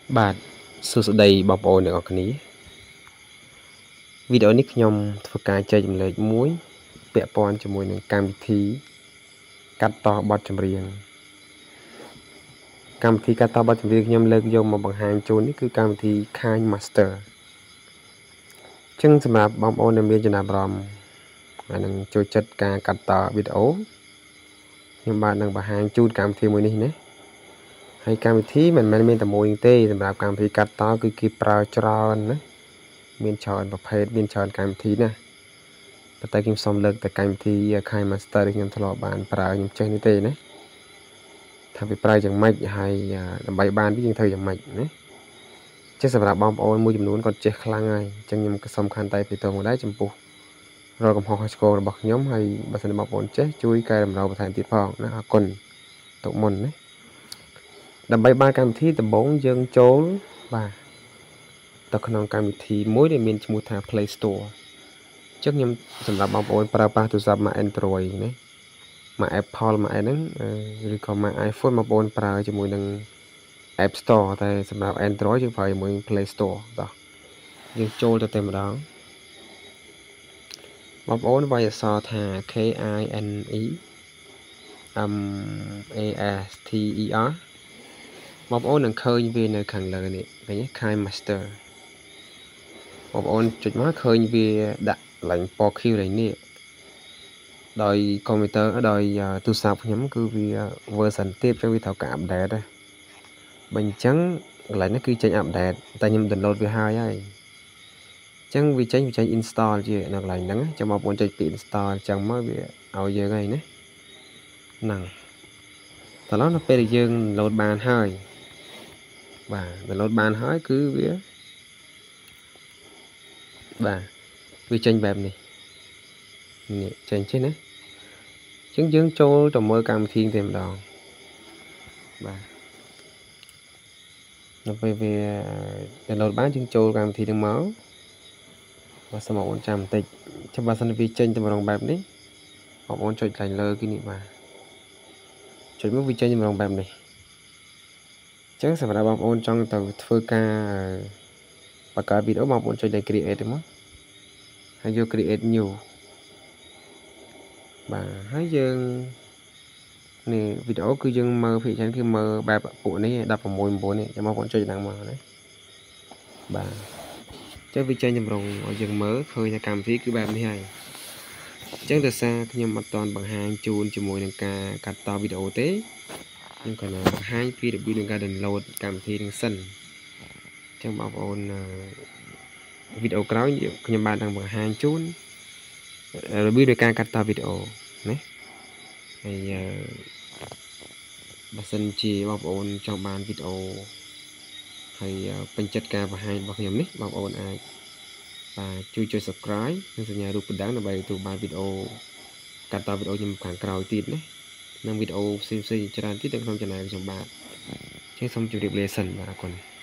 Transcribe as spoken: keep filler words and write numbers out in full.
Bạnសួស្តីបងប្អូនទាំងអស់គ្នាវីដេអូនេះខ្ញុំធ្វើការចែករំលែកមួយពាក់ព័ន្ធជាមួយនឹងកម្មវិធីកាត់តបទចម្រៀងកម្មវិធីកាត់តបទចម្រៀងខ្ញុំលើកយកមកបង្ហាញជូននេះគឺកម្មវិធី KineMaster អញ្ចឹងសម្រាប់បងប្អូនដែលមានចំណាប់អារម្មណ៍ហើយនឹងចូលចិត្តការកាត់តវីដេអូខ្ញុំបាទនឹងបង្ហាញជូនកម្មវិធីមួយនេះណាហើយកម្មវិធីមិនមែនមានតែមួយទេសម្រាប់កម្មវិធីកាត់តគឺគេប្រើច្រើនណាមានច្រើនប្រភេទមានច្រើនកម្មវិធីណាប៉ុន្តែខ្ញុំសូមលើកតែកម្មវិធី KineMaster ដែលខ្ញុំធ្លាប់បានប្រើខ្ញុំចេះនេះទេណាថាវាប្រើយ៉ាងម៉េចហើយដើម្បីបានវាយើងត្រូវយ៉ាងម៉េចណាចេះសម្រាប់បងប្អូនមួយចំនួនគាត់ចេះខ្លាំងហើយអញ្ចឹងខ្ញុំក៏សំខាន់តែពីតមកដែរចំពោះរាល់កំហុសឆ្គងរបស់ខ្ញុំហើយបើសិនបងប្អូនចេះជួយកែតម្រូវបន្ថែមទៀតផងណាអរគុណទុកមុនណាដើម្បីបានកម្មវិធីដំបូងយើងចូលបាទទៅក្នុងកម្មវិធីមួយដែលមានឈ្មោះថា Play Store អញ្ចឹងខ្ញុំសម្រាប់បងប្អូនប្រើប្រាស់ទូរស័ព្ទមក Android ណាមក Apple មកអីហ្នឹងឬក៏មក iPhone បងប្អូនប្រើជាមួយនឹង App Store តែសម្រាប់ Android យើងប្រើជាមួយ Play Store តោះយើងចូលទៅតែម្ដងបងប្អូនវាយអក្សរថា K I N E M A S T E R បងប្អូននឹងឃើញវានៅខាងលើនេះឃើញ KineMaster បងប្អូនចុចមកឃើញវាដាក់ឡើងពណ៌ខៀវនេះនេះដោយកុំព្យូទ័រដោយទូរស័ព្ទខ្ញុំគឺវា version ទៀតចឹងវាត្រូវការ update ដែរបើអញ្ចឹងកន្លែងនេះគឺចេញ update តែខ្ញុំ download វាហើយហើយអញ្ចឹងវាចេញវាចេញ install ជានៅកន្លែងហ្នឹងចឹងបងប្អូនចុចពី install អញ្ចឹងមកវាឲ្យយើងហើយណាហ្នឹងតោះនៅពេលដែលយើង download បានហើយបាទ download បានហើយគឺវាបាទវាចេញបែបនេះនេះចេញចេះណាអញ្ចឹងយើងចូលទៅមើលកម្មវិធីតែម្ដងបាទនៅពេលវា download បានយើងចូលកម្មវិធីនឹងមកបាទសូមបងប្អូនចាំបន្តិចចាំបើសិនវាចេញទៅម្ដងបែបនេះបងប្អូនចុចខាងលើគឺនេះបាទចុចមកវាចេញទៅម្ដងបែបនេះអញ្ចឹងសម្រាប់បងប្អូនចង់ទៅធ្វើការបង្កើតវីដេអូបងប្អូនចុចលេខ create ទៅមកហើយយក create new បាទហើយយើងនេះវីដេអូគឺយើងមើលភាគច្រើនគឺមើលបែបពួកនេះដប់៦ 9នេះចាំបងប្អូនចុចដល់មកណាបាទចុចវាចេញតម្រងឲ្យយើងមើលឃើញថាកម្មវិធីគឺបែបនេះហើយអញ្ចឹងដោយសារខ្ញុំអត់ទាន់បង្ហាញជូនជាមួយនឹងការកាត់តវីដេអូទេខ្ញុំគ្រាន់តែបង្ហាញពីរបៀបនៃការ download កម្មវិធីនឹងសិនអញ្ចឹងបងប្អូនវីដេអូក្រោយខ្ញុំបានđangបង្ហាញជូនរបៀបនៃការកាត់តវីដេអូណាហើយបើសិនជាបងប្អូនចង់បានវីដេអូហើយពេញចិត្តការបង្ហាញរបស់ខ្ញុំនេះបងប្អូនអាចបាទជួយចុច subscribe និងសញ្ញារូបកណ្ដឹងដើម្បីទទួលបានវីដេអូកាត់តវីដេអូខ្ញុំខាងក្រោយទៀតណានិងវីដេអូផ្សេងៗច្រើនទៀតនៅក្នុង channel ខ្ញុំបាទអញ្ចឹងសូមជម្រាបលាសិនបាទអរគុណ